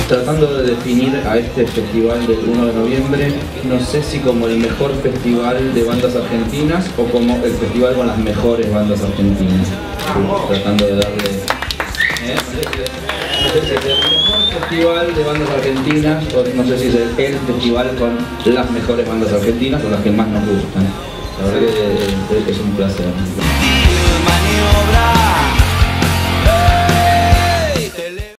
tratando de definir a este festival del 1 de noviembre, no sé si como el mejor festival de bandas argentinas o como el festival con las mejores bandas argentinas. Tratando de darle... No sé si es el mejor festival de bandas argentinas o no sé si es el festival con las mejores bandas argentinas o las que más nos gustan. La verdad que es un placer.